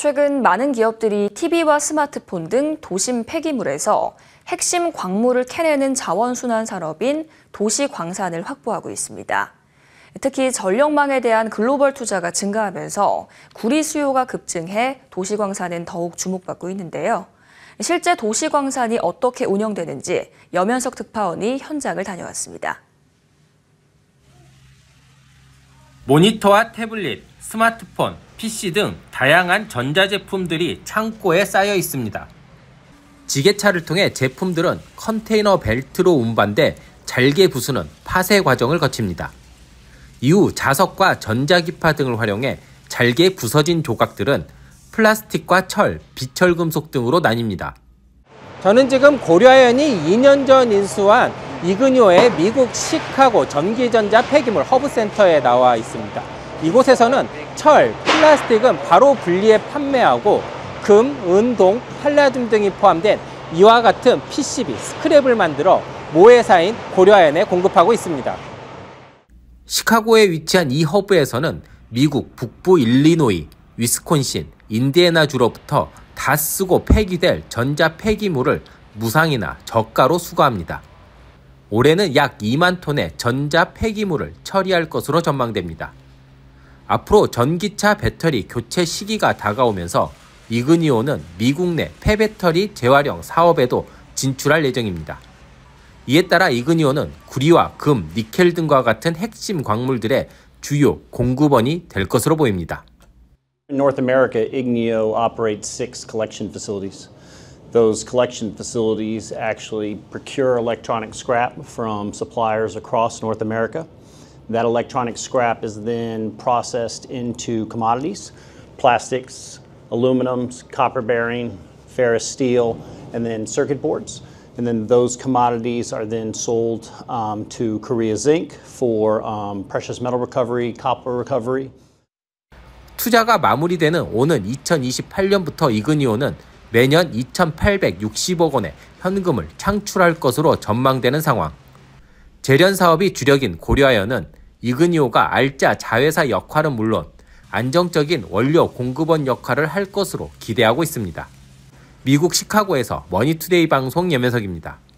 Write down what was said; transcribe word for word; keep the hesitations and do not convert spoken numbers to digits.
최근 많은 기업들이 티비와 스마트폰 등 도심 폐기물에서 핵심 광물을 캐내는 자원순환 산업인 도시광산을 확보하고 있습니다. 특히 전력망에 대한 글로벌 투자가 증가하면서 구리 수요가 급증해 도시광산은 더욱 주목받고 있는데요. 실제 도시광산이 어떻게 운영되는지 염현석 특파원이 현장을 다녀왔습니다. 모니터와 태블릿, 스마트폰, 피씨 등 다양한 전자제품들이 창고에 쌓여 있습니다. 지게차를 통해 제품들은 컨테이너 벨트로 운반돼 잘게 부수는 파쇄 과정을 거칩니다. 이후 자석과 전자기파 등을 활용해 잘게 부서진 조각들은 플라스틱과 철, 비철금속 등으로 나뉩니다. 저는 지금 고려아연이 이 년 전 인수한 이그니오의 미국 시카고 전기전자 폐기물 허브센터에 나와 있습니다. 이곳에서는 철, 플라스틱은 바로 분리해 판매하고 금, 은, 동, 팔라듐 등이 포함된 이와 같은 피씨비, 스크랩을 만들어 모회사인 고려아연에 공급하고 있습니다. 시카고에 위치한 이 허브에서는 미국 북부 일리노이, 위스콘신, 인디애나주로부터 다 쓰고 폐기될 전자 폐기물을 무상이나 저가로 수거합니다. 올해는 약 이만 톤의 전자 폐기물을 처리할 것으로 전망됩니다. 앞으로 전기차 배터리 교체 시기가 다가오면서 이그니오는 미국 내 폐배터리 재활용 사업에도 진출할 예정입니다. 이에 따라 이그니오는 구리와 금, 니켈 등과 같은 핵심 광물들의 주요 공급원이 될 것으로 보입니다. In North America, Igneo operates six collection facilities. Those collection facilities actually procure electronic scrap from suppliers across North America. That electronic scrap is then processed into commodities, plastics, aluminums, copper bearing, ferrous steel, and then circuit boards. And then those commodities are then sold um, to Korea Zinc for um, precious metal recovery, copper recovery. 투자가 마무리되는 오는 이천이십팔 년부터 이그니오는 매년 이천팔백육십억 원의 현금을 창출할 것으로 전망되는 상황. 재련 사업이 주력인 고려아연은 이그니오가 알짜 자회사 역할은 물론 안정적인 원료 공급원 역할을 할 것으로 기대하고 있습니다. 미국 시카고에서 머니투데이 방송 염현석입니다.